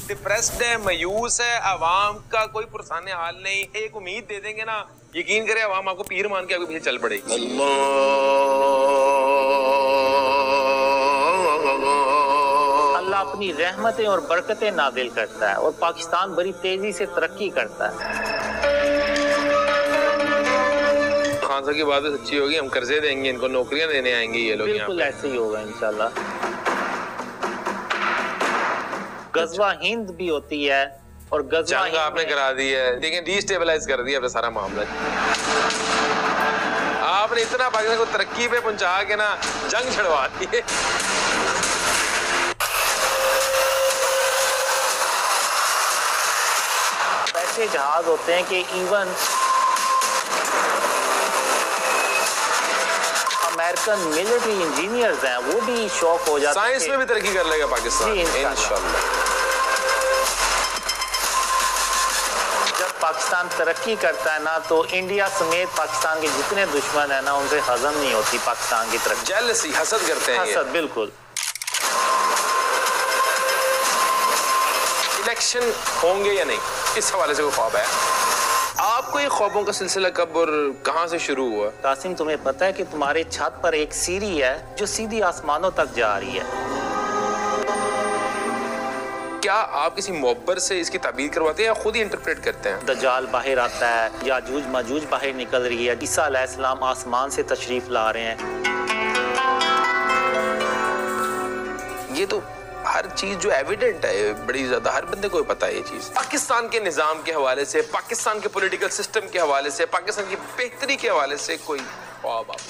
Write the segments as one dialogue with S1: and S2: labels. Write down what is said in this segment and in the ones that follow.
S1: Depressed है, मायूस है, आवाम का कोई पुरसाने हाल नहीं। एक उम्मीद दे देंगे ना, यकीन करें आवाम आपको पीर मान के आपके पीछे चल पड़ेगी।
S2: अल्लाह अपनी रहमतें और बरकतें नाजिल करता है और पाकिस्तान बड़ी तेजी से तरक्की करता है।
S1: खान साहब की बात सच्ची होगी, हम कर्जे देंगे, इनको नौकरियां देने आएंगे ये लोग।
S2: बिल्कुल ऐसे ही होगा इंशाल्लाह। गजवा हिंद भी होती है और गजवा
S1: जंग आपने करा दी है, लेकिन डिस्टेबलाइज कर दिया आपने सारा मामला। आपने इतना पाकिस्तान को तरक्की पे पहुंचा के ना जंग छड़वा दी है।
S2: ऐसे जहाज होते हैं कि इवन अमेरिकन मिलिट्री इंजीनियर्स हैं वो भी शौक हो जाते हैं।
S1: साइंस में भी तरक्की कर लेगा पाकिस्तान इंशाल्लाह।
S2: जब पाकिस्तान तरक्की करता है ना तो इंडिया समेत पाकिस्तान के जितने दुश्मन है ना उनसे हजम नहीं होती पाकिस्तान की तरक्की।
S1: जेलसी, हसद करते हैं।
S2: हसद, बिल्कुल।
S1: इलेक्शन होंगे या नहीं, इस हवाले से कोई ख्वाब है आपको? ये ख्वाबों का सिलसिला कब और कहां से शुरू हुआ?
S2: कासिम, तुम्हें पता है कि तुम्हारे छत पर एक सीढ़ी है जो सीधी आसमानों तक जा रही है।
S1: क्या आप किसी मोहब्बर से इसकी ताबीर करवाते हैं या खुद ही इंटरप्रेट करते हैं?
S2: दज्जाल बाहर आता है, याजूज माजूज बाहर निकल रही है, ईसा अलैहिस्सलाम आसमान से तशरीफ ला रहे हैं।
S1: ये तो हर चीज जो एविडेंट है बड़ी ज्यादा, हर बंदे को पता है ये चीज। पाकिस्तान के निजाम के हवाले से, पाकिस्तान के पॉलिटिकल सिस्टम के हवाले से, पाकिस्तान की बेहतरी के हवाले से कोई ख्वाब आप?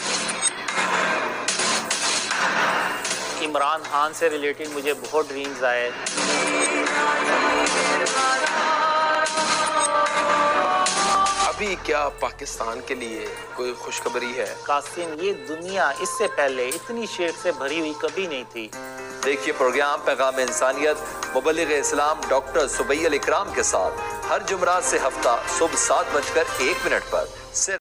S2: इमरान खान से रिलेटेड मुझे बहुत ड्रीम्स आए।
S1: अभी क्या पाकिस्तान के लिए कोई खुशखबरी है?
S2: कासिम, ये दुनिया इससे पहले इतनी शेर से भरी हुई कभी नहीं थी।
S3: देखिए प्रोग्राम पैगाम इंसानियत मुबल्लिग इस्लाम डॉक्टर सुबैयल इकराम के साथ हर जुमरात से हफ्ता सुबह 7:01 पर सिर्फ